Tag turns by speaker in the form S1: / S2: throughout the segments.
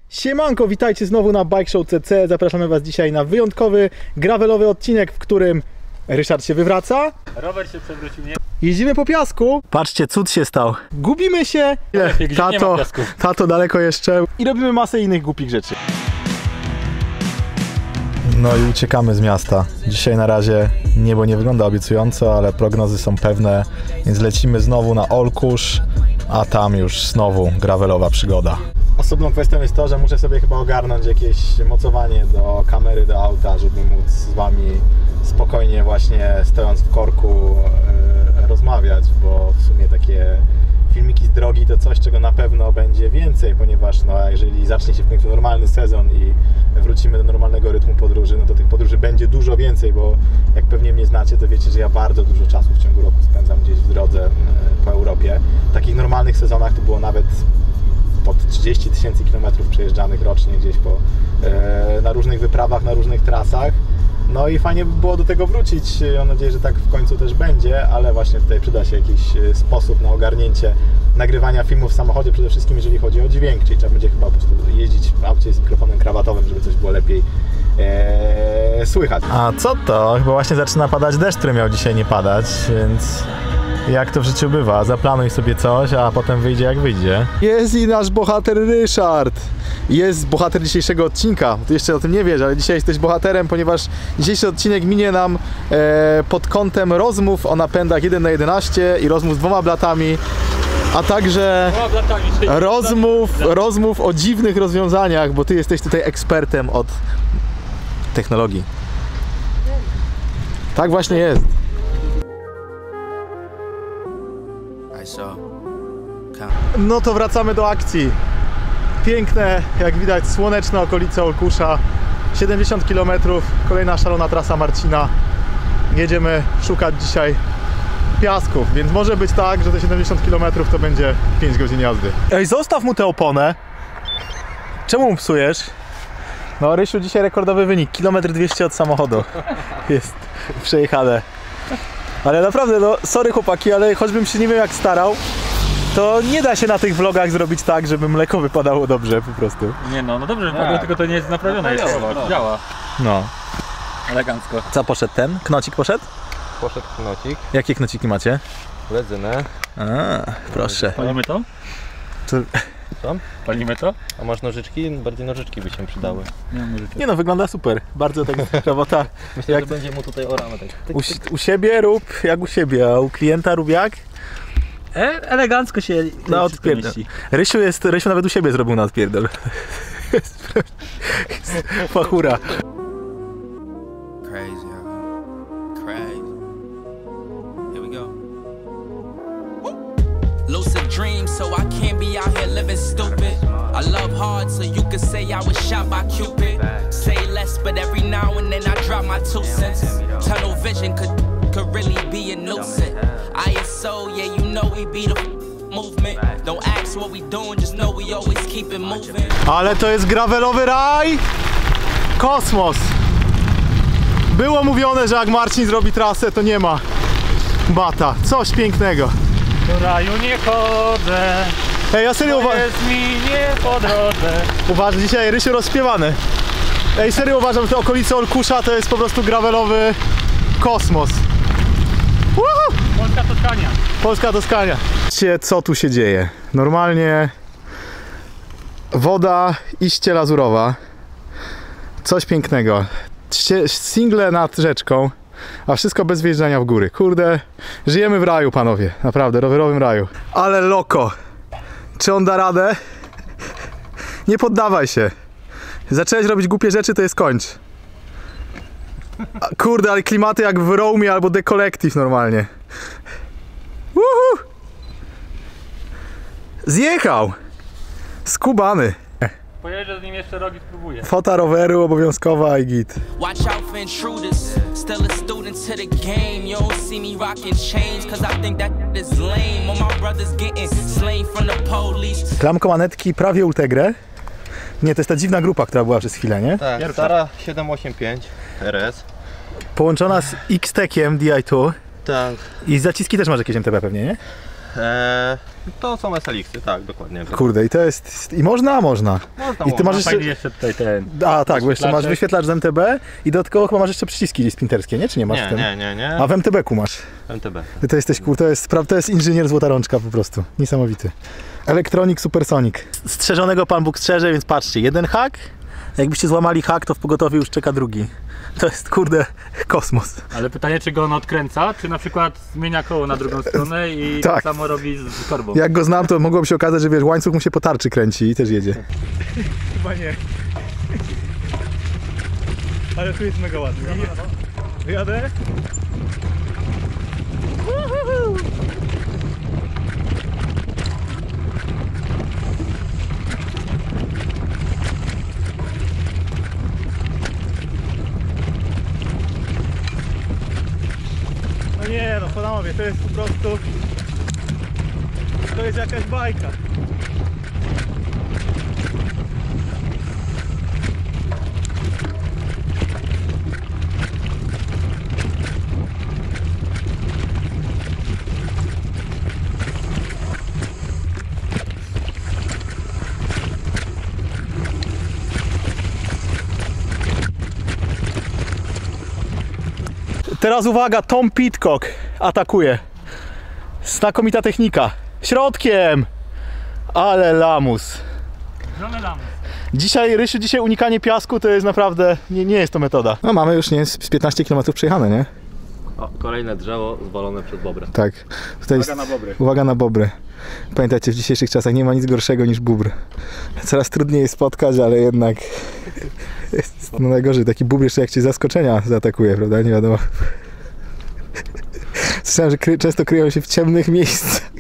S1: Siemanko, witajcie znowu na Bike Show CC. Zapraszamy Was dzisiaj na wyjątkowy, gravelowy odcinek, w którym Ryszard się wywraca.
S2: Rower się przewrócił, nie?
S1: Jeździmy po piasku. Patrzcie, cud się stał. Gubimy się. Tato daleko jeszcze. I robimy masę innych głupich rzeczy. No i uciekamy z miasta. Dzisiaj na razie niebo nie wygląda obiecująco, ale prognozy są pewne, więc lecimy znowu na Olkusz, a tam już znowu gravelowa przygoda. Osobną kwestią jest to, że muszę sobie chyba ogarnąć jakieś mocowanie do kamery, do auta, żeby móc z Wami spokojnie właśnie stojąc w korku rozmawiać, bo w sumie takie filmiki z drogi to coś, czego na pewno będzie więcej, ponieważ no, jeżeli zacznie się w końcu normalny sezon i wrócimy do normalnego rytmu podróży, no to tych podróży będzie dużo więcej, bo jak pewnie mnie znacie, to wiecie, że ja bardzo dużo czasu w ciągu roku spędzam gdzieś w drodze po Europie. W takich normalnych sezonach to było nawet pod 30 000 kilometrów przejeżdżanych rocznie gdzieś na różnych wyprawach, na różnych trasach. No i fajnie by było do tego wrócić. Mam nadzieję, że tak w końcu też będzie, ale właśnie tutaj przyda się jakiś sposób na ogarnięcie nagrywania filmów w samochodzie, przede wszystkim jeżeli chodzi o dźwięk, czyli trzeba będzie chyba po prostu jeździć w aucie z mikrofonem krawatowym, żeby coś było lepiej słychać. A co to? Chyba właśnie zaczyna padać deszcz, który miał dzisiaj nie padać, więc jak to w życiu bywa, zaplanuj sobie coś, a potem wyjdzie jak wyjdzie. Jest i nasz bohater Ryszard. Jest bohater dzisiejszego odcinka. Ty jeszcze o tym nie wiesz, ale dzisiaj jesteś bohaterem, ponieważ dzisiejszy odcinek minie nam pod kątem rozmów o napędach 1/11 i rozmów z 2 blatami, a także rozmów o dziwnych rozwiązaniach, bo ty jesteś tutaj ekspertem od technologii. Tak właśnie jest. No to wracamy do akcji. Piękne, jak widać, słoneczne okolice Olkusza. 70 km, kolejna szalona trasa Marcina. Jedziemy szukać dzisiaj piasków, więc może być tak, że te 70 km to będzie 5 godzin jazdy. Ej, zostaw mu tę oponę. Czemu mu psujesz? No Rysiu, dzisiaj rekordowy wynik, 1,200 km od samochodu. Jest przejechane. Ale naprawdę, no sorry chłopaki, ale choćbym się nie wiem jak starał, to nie da się na tych vlogach zrobić tak, żeby mleko wypadało dobrze po prostu.
S2: Nie no, no dobrze, tak. Tylko to nie jest naprawione, jest działa.
S1: No.
S2: Elegancko.
S1: Co poszedł ten? Knocik poszedł?
S3: Poszedł knocik.
S1: Jakie knociki macie?
S3: Ledzynę.
S1: A, proszę.
S2: Palimy to?
S3: Co?
S2: Palimy to?
S3: A masz nożyczki? Bardziej nożyczki by się przydały.
S2: Nie mam nożyczek.
S1: Nie no, wygląda super. Bardzo tak robota.
S3: Myślę,
S1: jak
S3: że będzie mu tutaj orane tak.
S1: U siebie rób jak u siebie, a u klienta rób jak?
S2: Elegancko się
S1: na odpierdol. Rysiu nawet u siebie zrobił na odpierdol. Fachura.
S4: Crazy, crazy. Here we go. Lucid dreams, so I can't be out here living stupid. I love hard, so you could say I was shot by Cupid. Say less, but every now and then I drop my 2 cents. Tunnel vision could really be a nuisance. ISO, yeah, you know we be the movement. Don't ask what we doing, just know we always keep it moving.
S1: Ale to jest gravelowy raj! Kosmos! Było mówione, że jak Marcin zrobi trasę, to nie ma bata. Coś pięknego.
S2: Do raju nie chodzę.
S1: Ej, ja serio
S2: jest mi nie po drodze.
S1: uważam, dzisiaj Rysiu rozśpiewany. Ej, serio uważam, że te okolice Olkusza to jest po prostu gravelowy kosmos.
S2: Polska Toskania.
S1: Polska Toskania. Wiecie, co tu się dzieje? Normalnie woda iście lazurowa. Coś pięknego. Single nad rzeczką, a wszystko bez wjeżdżania w góry. Kurde, żyjemy w raju, panowie. Naprawdę, rowerowym raju. Ale loko. Czy on da radę? Nie poddawaj się. Zacząłeś robić głupie rzeczy, to je skończ. Kurde, ale klimaty jak w Romie albo The Collective normalnie. Zjechał! Skubany.
S2: Pojeżdżę z nim jeszcze rok i spróbuję.
S1: Fota roweru obowiązkowa i git.
S4: Watch out for intruders. Still a student to the game. You don't see me rocking chains, cause I think that is lame. All my brothers getting slain from the police.
S1: Klamko manetki prawie Ultegrę. Nie, to jest ta dziwna grupa, która była przez chwilę, nie?
S3: Tak, stara 785 RS.
S1: Połączona z X-Tekiem DI2.
S3: Tak.
S1: I zaciski też masz jakieś MTB pewnie, nie?
S3: To są SLX-y, tak, dokładnie.
S1: Kurde, i to jest... I można? Można. I ty masz jeszcze...
S2: Fajnie jeszcze tutaj ten...
S1: A tak, bo jeszcze masz
S2: wyświetlacz.
S1: wyświetlacz z MTB i dodatkowo chyba masz jeszcze przyciski gdzieś sprinterskie, nie? Czy nie masz w tym?
S3: Nie.
S1: A w MTB-ku masz.
S3: MTB.
S1: Ty to jesteś, to jest inżynier złota rączka po prostu. Niesamowity. Electronic Supersonic. Strzeżonego Pan Bóg strzeże, więc patrzcie, jeden hak. Jakbyście złamali hak, to w pogotowiu już czeka drugi. To jest, kurde, kosmos.
S2: Ale pytanie, czy go on odkręca, czy na przykład zmienia koło na drugą stronę i
S1: Tak.
S2: tak samo robi z korbą.
S1: Jak go znam, to mogłoby się okazać, że wiesz, łańcuch mu się po tarczy kręci i też jedzie.
S2: Chyba nie. Ale tu jest mega ładnie. Wyjadę? No nie no, panowie, to jest po prostu... To jest jakaś bajka.
S1: Teraz uwaga, Tom Pitcock atakuje. Znakomita technika. Środkiem! Ale lamus. Dzisiaj unikanie piasku to jest naprawdę, nie jest to metoda. No mamy już z 15 km przejechane, nie?
S3: O, kolejne drzewo zwalone przez bobrę.
S1: Tak. Tutaj
S2: Uwaga na bobry.
S1: Uwaga na bobry. Pamiętajcie, w dzisiejszych czasach nie ma nic gorszego niż bóbr. Coraz trudniej jest spotkać, ale jednak jest no najgorzej. Taki bóbr jeszcze jak cię z zaskoczenia zaatakuje, prawda? Nie wiadomo. Słyszałem, że często kryją się w ciemnych miejscach.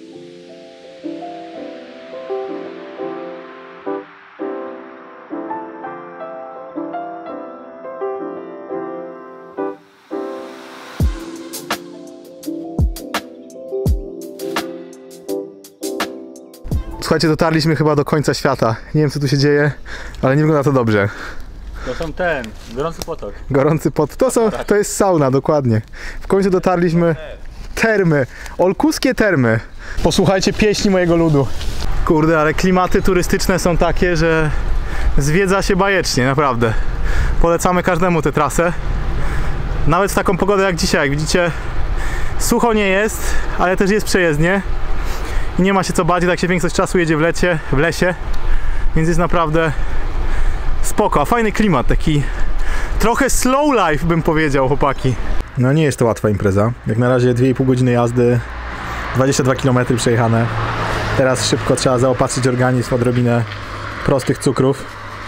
S1: Słuchajcie, dotarliśmy chyba do końca świata. Nie wiem, co tu się dzieje, ale nie wygląda to dobrze.
S2: To są gorący potok.
S1: Gorący pot. To jest sauna, dokładnie. W końcu dotarliśmy. Termy. Olkuskie termy. Posłuchajcie pieśni mojego ludu. Kurde, ale klimaty turystyczne są takie, że zwiedza się bajecznie, naprawdę. Polecamy każdemu tę trasę. Nawet w taką pogodę jak dzisiaj. Jak widzicie, sucho nie jest, ale też jest przejezdnie. I nie ma się co bać, tak się większość czasu jedzie w lesie. Więc jest naprawdę spoko, a fajny klimat, taki trochę slow life bym powiedział, chłopaki. No nie jest to łatwa impreza. Jak na razie 2,5 godziny jazdy, 22 km przejechane. Teraz szybko trzeba zaopatrzyć organizm w odrobinę prostych cukrów.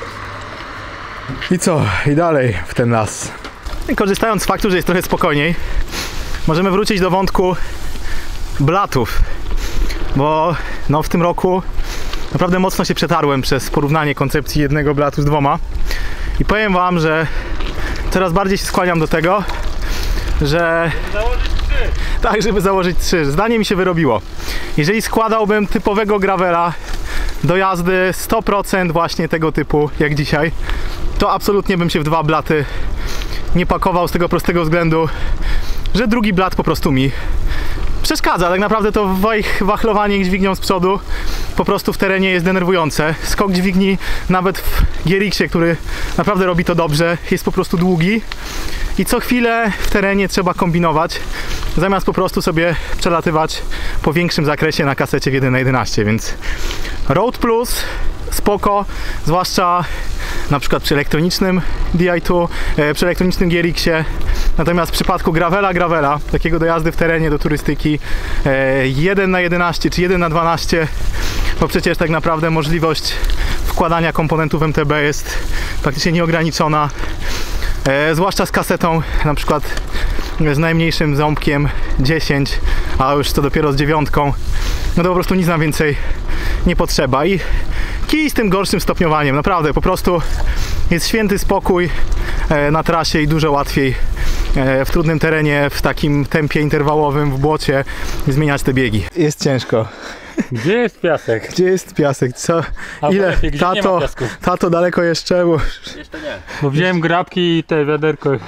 S1: I co? I dalej w ten las. I korzystając z faktu, że jest trochę spokojniej, możemy wrócić do wątku blatów. Bo no, w tym roku naprawdę mocno się przetarłem przez porównanie koncepcji jednego blatu z dwoma. I powiem wam, że coraz bardziej się skłaniam do tego, że...
S2: Założyć 3!
S1: Tak, żeby założyć 3. Zdanie mi się wyrobiło. Jeżeli składałbym typowego gravela do jazdy 100% właśnie tego typu jak dzisiaj, to absolutnie bym się w 2 blaty nie pakował z tego prostego względu, że drugi blat po prostu mi przeszkadza. Tak naprawdę to wachlowanie dźwignią z przodu po prostu w terenie jest denerwujące. Skok dźwigni nawet w GRX-ie, który naprawdę robi to dobrze, jest po prostu długi i co chwilę w terenie trzeba kombinować, zamiast po prostu sobie przelatywać po większym zakresie na kasecie w 1:11, więc Road Plus spoko, zwłaszcza na przykład przy elektronicznym Di2, przy elektronicznym GRX-ie. Natomiast w przypadku gravela, takiego do jazdy w terenie, do turystyki 1:11 czy 1:12, bo przecież tak naprawdę możliwość wkładania komponentów MTB jest praktycznie nieograniczona, zwłaszcza z kasetą na przykład z najmniejszym ząbkiem 10, a już to dopiero z 9, no to po prostu nic nam więcej nie potrzeba. I kij z tym gorszym stopniowaniem, naprawdę po prostu jest święty spokój na trasie i dużo łatwiej w trudnym terenie, w takim tempie interwałowym, w błocie zmieniać te biegi. Jest ciężko.
S2: Gdzie jest piasek?
S1: Gdzie jest piasek? Co? Ile?
S2: Lepiej, gdzie nie ma piasku?
S1: Tato daleko jeszcze? Bo...
S3: Jeszcze nie.
S2: Bo wziąłem grabki i te wiaderko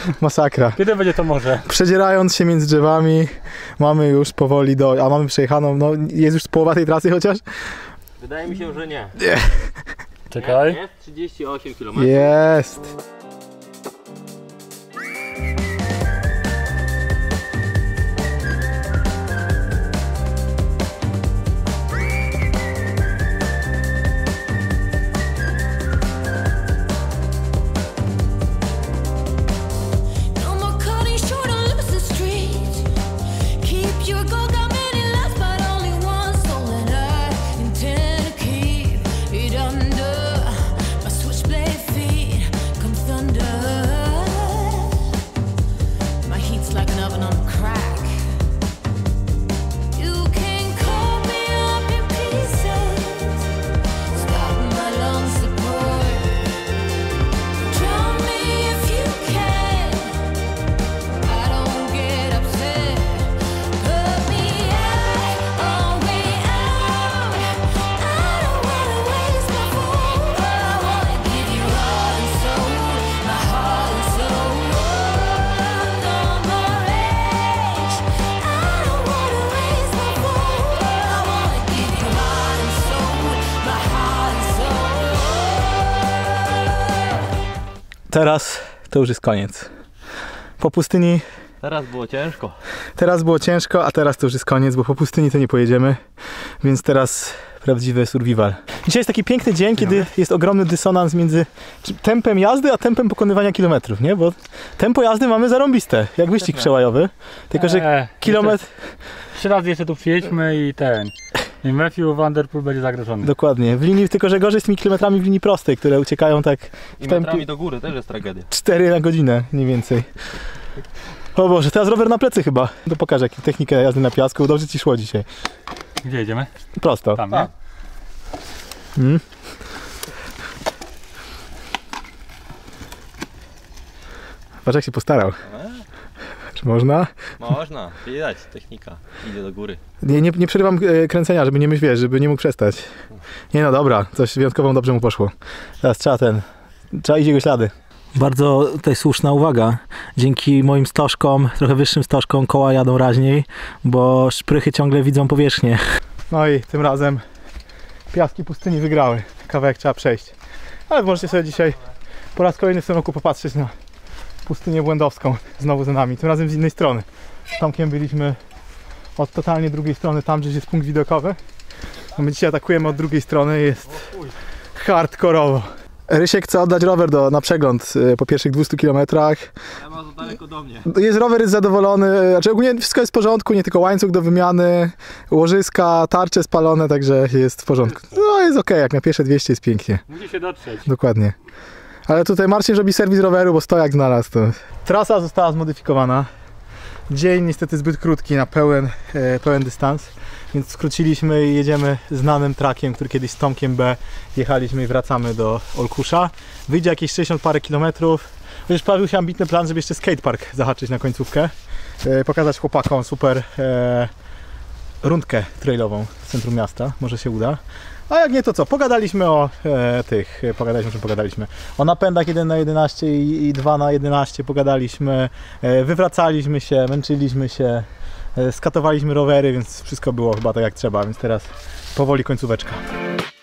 S1: Masakra.
S2: Kiedy będzie to morze?
S1: Przedzierając się między drzewami, mamy już powoli a mamy przejechaną, no jest już połowa tej trasy chociaż?
S3: Wydaje mi się, że nie.
S2: Czekaj.
S3: Jest 38 km.
S1: Jest.
S5: No more cutting short on Livingston Street. Keep your gold, got many lives, but only one soul, and I intend to keep it under my switchblade feet. Come thunder, my heat's like an oven on crack. You can cut me up in pieces, stop my lung support. Drown me if you can, I don't get upset. Put me out, oh way out. I don't wanna waste my food, I wanna give you heart and soul, my heart and soul. No more rage, I don't wanna waste my food, I wanna give you heart and soul, my heart and soul.
S1: Teraz to już jest koniec. Po pustyni
S3: Teraz było ciężko.
S1: teraz było ciężko, a teraz to już jest koniec, bo po pustyni to nie pojedziemy, więc teraz prawdziwy survival. Dzisiaj jest taki piękny dzień, kiedy jest ogromny dysonans między tempem jazdy, a tempem pokonywania kilometrów, nie? Bo tempo jazdy mamy zarąbiste, jak wyścig przełajowy, tylko że kilometr...
S2: 3 razy jeszcze tu przyjedźmy i i Matthew Van Der Poel będzie zagrożony.
S1: Dokładnie, w linii, tylko że gorzej z tymi kilometrami w linii prostej, które uciekają tak
S3: I
S1: w tempie
S3: metrami do góry też jest tragedia.
S1: 4 na godzinę, mniej więcej. O Boże, teraz rower na plecy chyba. To pokażę technikę jazdy na piasku, dobrze ci szło dzisiaj.
S2: Gdzie jedziemy?
S1: Prosto.
S2: Tam, nie?
S1: Patrz jak się postarał. Czy można?
S3: Można, widać, technika idzie do góry.
S1: Nie przerywam kręcenia, żeby nie myśl, wiesz, żeby nie mógł przestać. Nie no dobra, coś wyjątkowo dobrze mu poszło. Teraz trzeba iść jego ślady. Bardzo tutaj słuszna uwaga. Dzięki moim stożkom, trochę wyższym stożkom, koła jadą raźniej, bo szprychy ciągle widzą powierzchnię. No i tym razem piaski pustyni wygrały. Kawałek trzeba przejść. Ale możecie sobie dzisiaj po raz kolejny w tym roku popatrzeć na pustynię błędowską znowu za nami. Tym razem z innej strony. Z Tomkiem byliśmy od totalnie drugiej strony, tam gdzieś jest punkt widokowy. A my dzisiaj atakujemy od drugiej strony, jest hardkorowo. Rysiek chce oddać rower na przegląd po pierwszych 200 km.
S3: Ja mam za daleko do mnie.
S1: Rower jest zadowolony, znaczy ogólnie wszystko jest w porządku, nie tylko łańcuch do wymiany, łożyska, tarcze spalone, także jest w porządku. No jest okej, jak na pierwsze 200 jest pięknie.
S2: Musi się dotrzeć.
S1: Dokładnie. Ale tutaj Marcin robi serwis roweru, bo stojak znalazł to. Trasa została zmodyfikowana. Dzień niestety zbyt krótki na pełen dystans, więc skróciliśmy i jedziemy znanym trakiem, który kiedyś z Tomkiem B jechaliśmy i wracamy do Olkusza. Wyjdzie jakieś 60 parę kilometrów. Chociaż pojawił się ambitny plan, żeby jeszcze skatepark zahaczyć na końcówkę. Pokazać chłopakom super rundkę trailową w centrum miasta, może się uda. A jak nie, to co? Pogadaliśmy o pogadaliśmy o napędach 1/11 i 2/11, pogadaliśmy, wywracaliśmy się, męczyliśmy się, skatowaliśmy rowery, więc wszystko było chyba tak jak trzeba, więc teraz powoli końcóweczka.